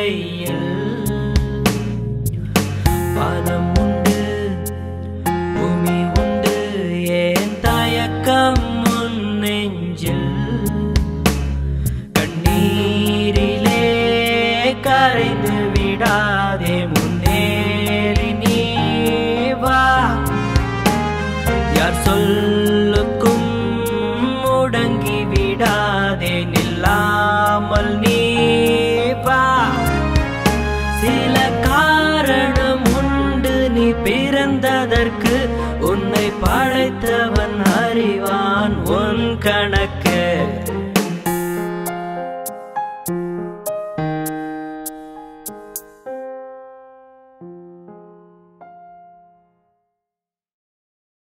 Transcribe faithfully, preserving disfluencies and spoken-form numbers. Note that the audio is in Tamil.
கையில் பணம் உண்டு பூமி உண்டு ஏன் தயக்கம் உன் நெஞ்சில் கண்ணீரிலே கரைந்து விடாதே முன்னேறி நீ வா யார் சொல்லுக்கும் முடங்கி விடாதே நில்லாமல் நீ வா சில காரணம் உண்டு நீ பிறந்ததற்கு உன்னை படைத்தவன் அறிவான் உன் கணக்கு